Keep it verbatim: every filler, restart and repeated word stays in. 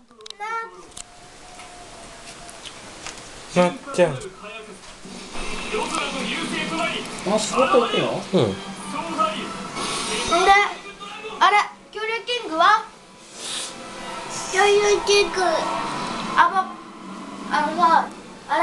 なっちゃん。 あ、スポット行くの？ うん。 んで、あれ、恐竜キングは恐竜キングあば、あのさ、